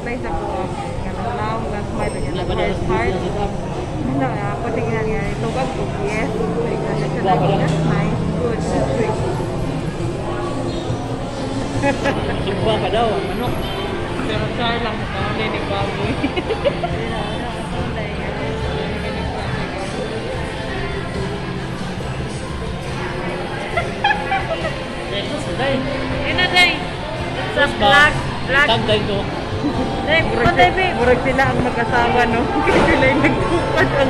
reply sa ko. Kanang now, last smile niya na heart. Ano, ako tingnan niya, tugag ko, yes. Siya lagi, that's nice, good, sweet. Sumba ka daw, manok. Pero char lang sa taon ni baboy. Ina day. Sa vlog. Tag day to. Day, patay be. Murag sila ang mag-asawa no. Kasi sila yung nagtupad ang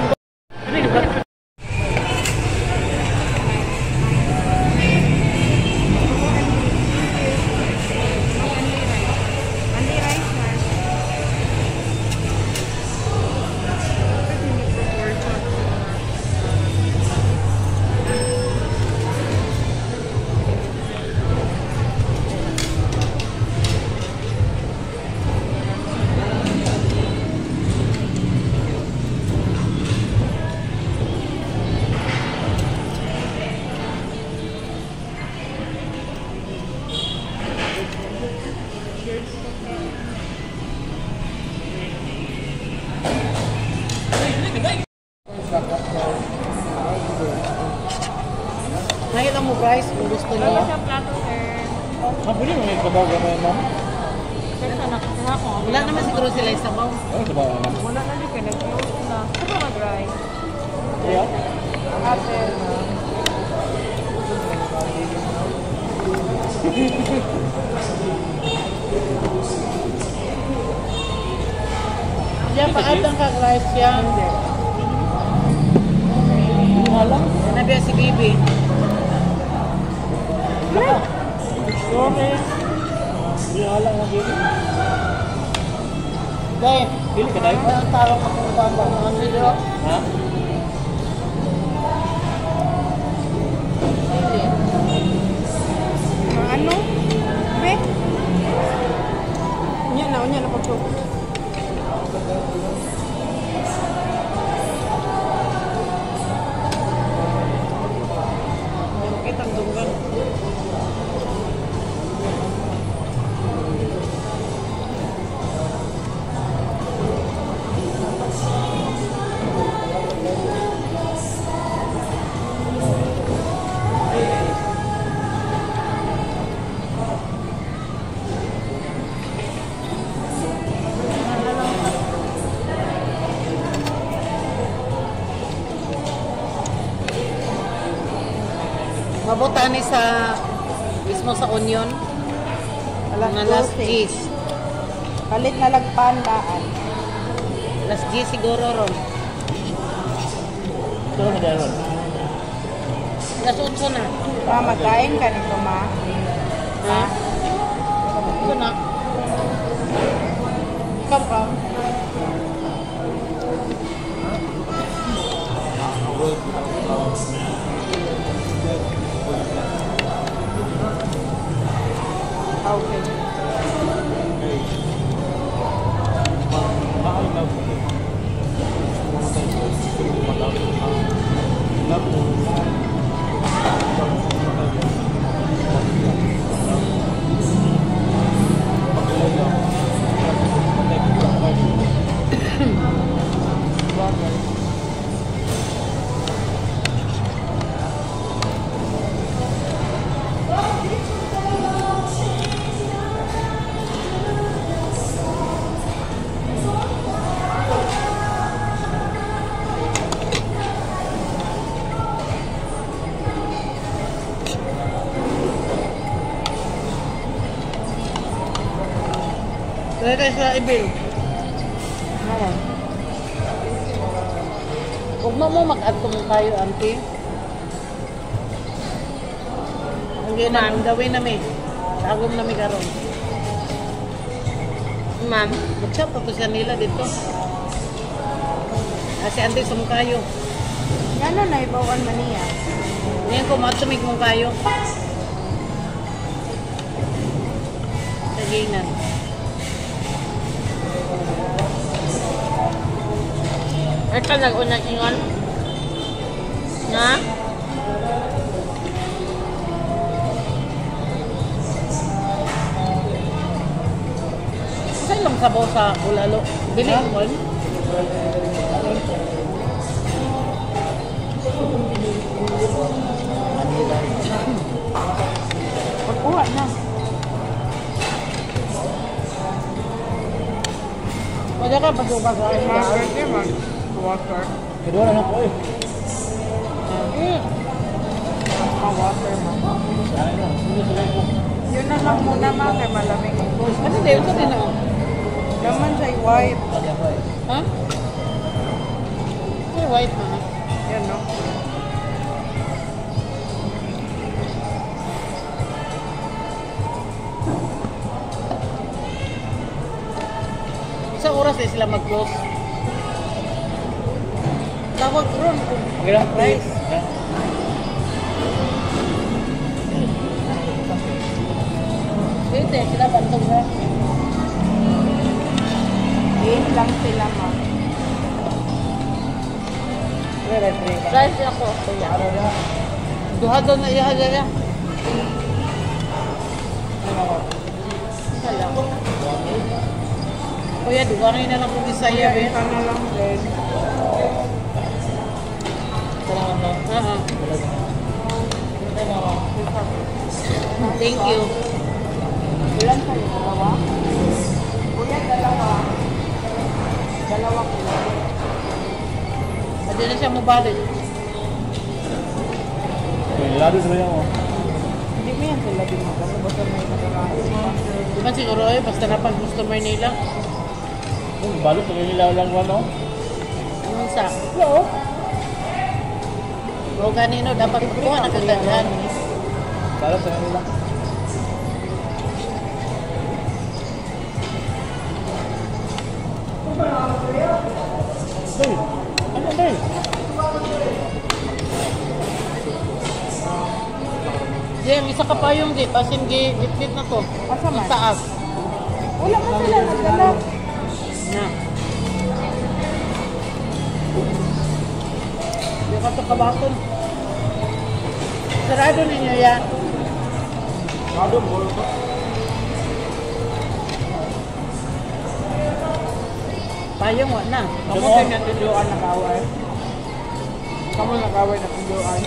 Nakita mo guys, kung gusto niya. sa plato, sir. Mabili mo may kabaw ka na ma'am? Sir, sa nakasama ko. Wala naman siguro sila yung sabaw. Ano kabaw ka ma'am? Wala na din ka, nag-close na. Ito ba mag-rice? Yeah. Ate. Diyan paad ang kag-rice yan. Malang. Nabiya si Bibi. Okay. Malang na dito. Dahil, Pili ka dahil? ang tawag ko kung bamba. Ang video. Ha? Ano? Be? Unya na pagpapag. Kitang dunggan. Mabuta ni sa mismo sa onion. Mga last cheese. Palit na lagpandaan. Last cheese siguro ron. Ito na dahil. Last utso na. Magkain ka nito, ma. Ha? Ito na. Ikaw ka. Okay. Kaya tayo sa ibil. Ano? Huwag mo mag-add ko mong kayo, auntie. Hindi na, ang gawin namin. Tagom namin karon. Ma'am. Mag-shop pa siya nila dito. Kasi auntie, sum kayo. Ano na ibawan man niya? Ngayon ko, matumig mong kayo. Sagingan. Ito nag-unang ingon. Na? Saan lang sabaw sa bulalo. Bili Ha? mo. Pagkuha na. Pwede ka pasukan sa akin. Pwede man. Water. Kedua lang ako eh. Water man. Saan na? Hindi sila ko. Yun na lang muna ma, kay malamig. Ano din? Ito din ako. Laman siya white. Kaya pa eh. Ha? Ito white man. Yan no. Isang oras na sila mag-close. Tawag ron. Okay lang. Rice. Ha? Hindi, sila bantog na. Eight lang sila ma. Rice ako. Ano na? Duha doon na iya dyan. Kaya. Kuya, duwangin na lang kung isaya. Kaya isa na lang din. Salamat na. Thank you. Ilan kayo? Dalawa? Kuya, dalawa. Dalawa kuya. Pwede na siya mabalik. Lalo sa mga mo. Hindi mo yan sila din magkano. Basta may nakakain pa. Di ba siguro eh, basta na pag customer nila. Balot sa nila lang ko ano? Anong sa? Oo. O kanino, dapat kuha na kagandaan. Balot sa nila. Hey, ano ba? Jem, isa ka pa yung dip, asin dip na to. Asa man? Ang taas. Wala man sila nagdala. Na. Yung ka to kabaton. Sarado ninyo yan. Ano mo? Payong wa na. Kamu din natudyoan nag-away. Kamu nag-away natudyoan.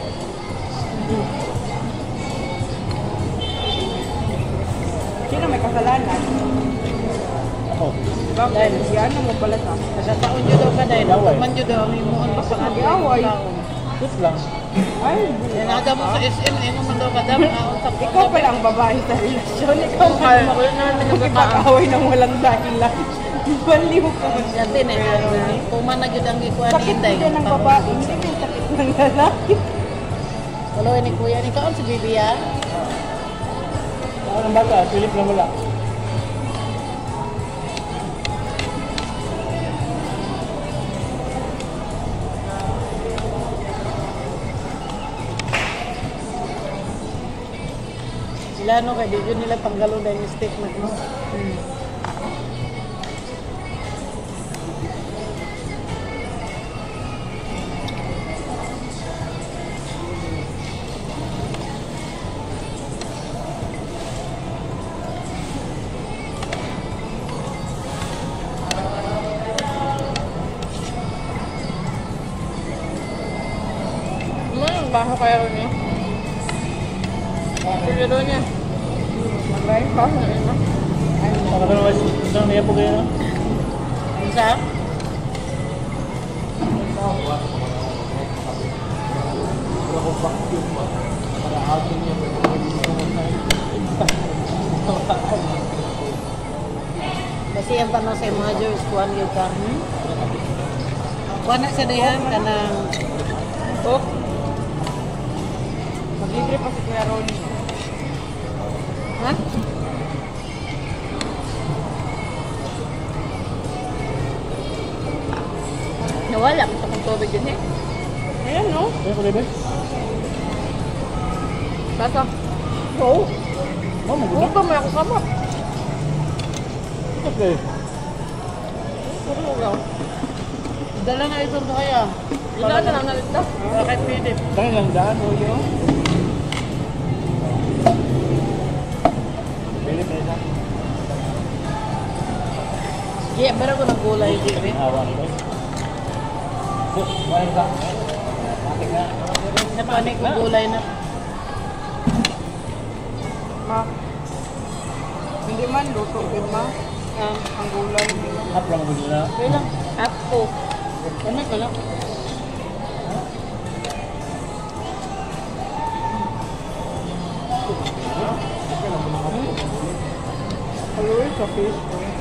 Sino may kasalanan? Ako. Bakit? Yan na mo pala sa. Nasataon nyo daw ka dahil. Away. Man nyo daw ang imuhon pa sa Away. Tut lang. Ay, Yan aga mo sa SM, ano man daw ka daw. ikaw pala ang babae sa relasyon. Ikaw pala makikipag-away ng walang dahilan. Baliw ka mo siya. Yatin eh. Kuman na yun ang ikuha ni Sakit Inday. din ng babae. Hindi mo yung sakit ng lalaki. Walo ni Kuya ni kaon si Bibi ya. Ako ng bata, Philip na wala. Sila no kay di yun nila panggalo dahil mistake na no. Baho kaya rin niya. Sige doon niya. Mag-live pa sa ina. Ako na naman isang niya po kayo. Isa? Kasi ang tanong sa mga Diyos, kuhan yun ka. Kuhan na siya dayan ka ng... Oh. Mag-libre pa si Kuya Ronnie. Ha? Nawala, gusto kong tubig din eh. Ayan no? Kaya ko libre? Basta. Oo. Oh, magulo. Oo pa may ako kama. Okay. Puro lang. Dala na ito kaya. Ilan na lang nalita? Bakit pwede? Dahil lang daan, o yun. Philip na isa. Iya, pero ko ng gulay dito. Awan ko. Kumain ka. Mati ka. Napanik ko gulay na. Ma. Hindi man luto, di ba? Ang gulay. Haplang mo nila. Okay lang. Ako. Ano ka lang? Haluin sa fish.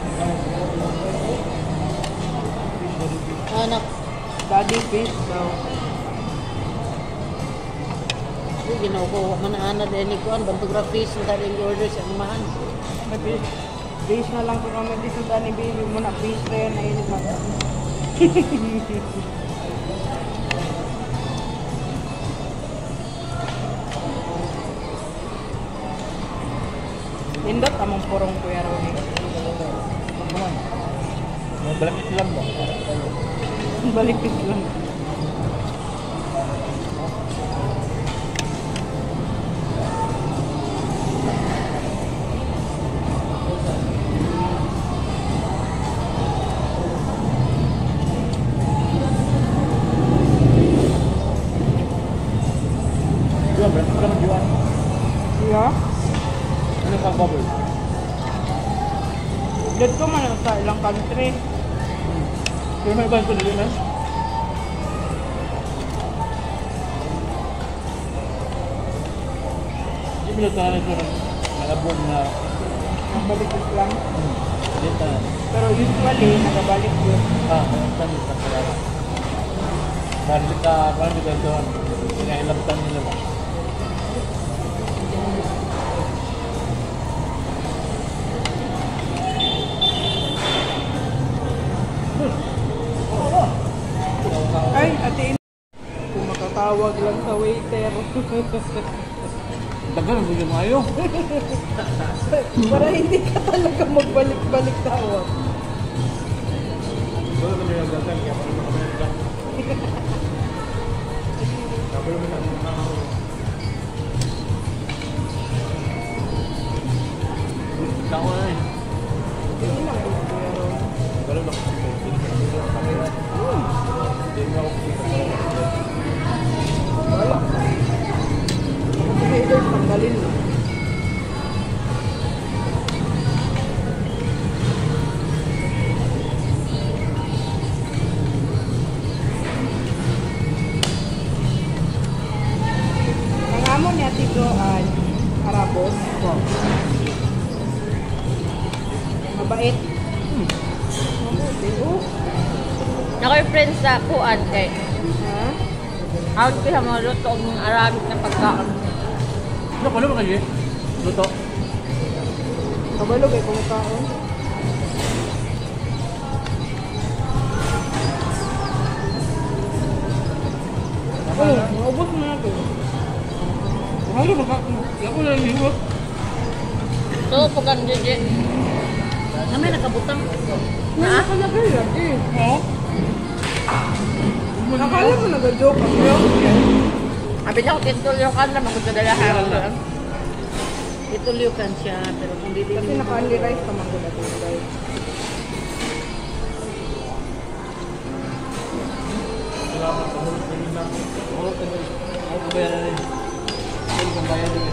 Anak. Daddy fish daw. Yung ginukuha man na ana din ni Kuan. Bantographies na dali yung order sa amahan. Fish na lang kung kami dito dani baby mo na fish rin na yun ba? Indot among purong kuya Ronnie. May balakit lang ba? Balikit lang. Jual, balakit lang jual. Yeah. Ano ka bubble? Dito man sa ilang country. Pero may banto nila na. Hindi mo tahan ito ng nalabon na Balikit lang. dito. Pero usually nagabalik yun. Tani sa karara. Balik ka, parang dito doon. Pinahilaptan nila ba? Ay, ate kung makatawag lang sa waiter. Dagan ang bigyan mo ayaw. Para hindi ka talaga magbalik-balik tawag. Wala kami nagdagan, kaya parang kami nagdagan. Sabi mo na Tawa na eh. Hindi lang po kuya Ron. Wala ba? Hindi mo ako Wala. Kasi ito tanggalin mo. Ang amo niya tigoan, Arabos. Mabait. Oh. Ako'y friends sa kuan kay Ha? out ko sa mga luto ng Arabic na pagkaon. Ano pa naman kayo? Luto? Kabalog ay kumakaon. Oh, maubos mo na ito. Ano ba ka? Ako na yung hiwag. So, pagkan jeje. Kami nakabutang. Nakalagay lagi. Oo. Akala mo nag-joke ako. Abi niya ko titulyo ka na magkadalahan. Itulyukan siya, pero kung hindi Kasi naka-only rice naman ko dati, guys. Salamat sa hulog ng ina. Oo, tagal. Ako kabayaran rin. Ako kong bayan rin.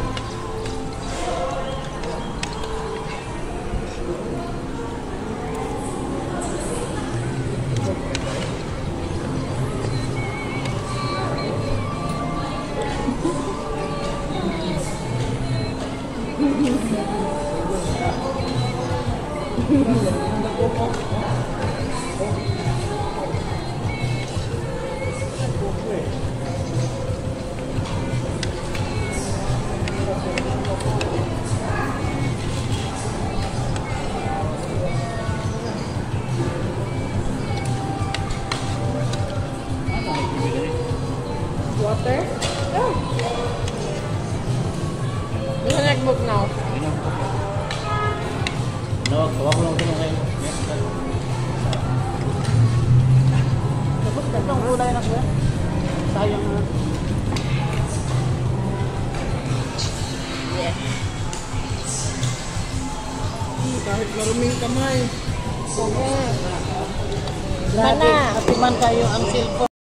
Water? Oh. Gusto nag-book now. No, gawa ko lang ito ngayon. Tapos itong gulay na kuya. Sayang na. Yes. Kahit maruming kamay. Grabe, ati man kayo ang cellphone.